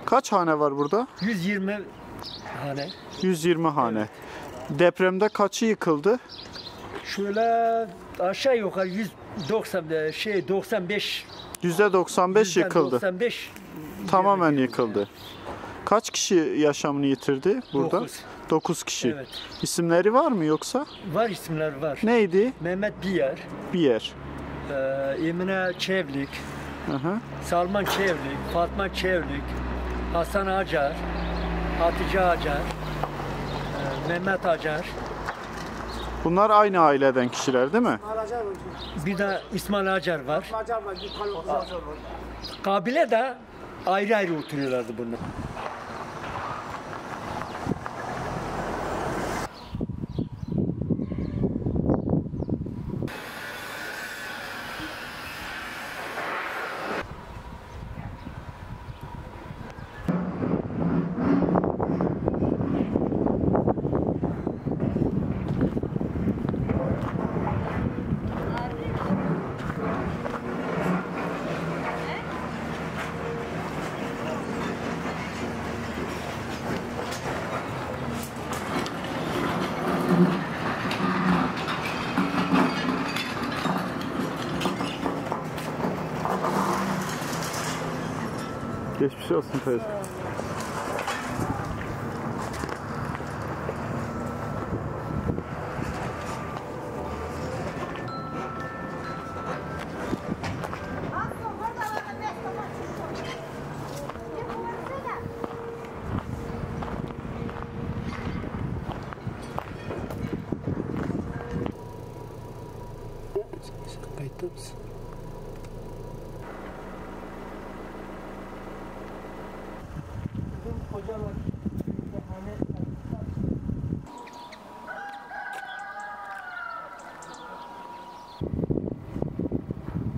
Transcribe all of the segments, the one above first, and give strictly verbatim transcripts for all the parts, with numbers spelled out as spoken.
Kaç hane var burada? yüz yirmi hane. yüz yirmi hane. Evet. Depremde kaçı yıkıldı? Şöyle aşağı yukarı yüz doksan şey doksan beş. yüzde doksan beş yıkıldı. doksan beş tamamen yıkıldı. Kaç kişi yaşamını yitirdi burada? dokuz. dokuz kişi. Evet. İsimleri var mı yoksa? Var, isimler var. Neydi? Mehmet Biyer, Biyer. e, Emine Çevlik, Hı hı. Salman Çevlik, Fatma Çevlik, Hasan Acar, Hatice Acar, e, Mehmet Acar. Bunlar aynı aileden kişiler değil mi? Bir de İsmail Acar var. Kabile de ayrı ayrı oturuyorlardı bunlar. Geçmiş olsun teyze. Kayıtta mısın?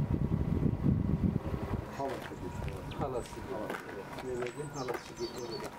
Halası. Halası. Halası.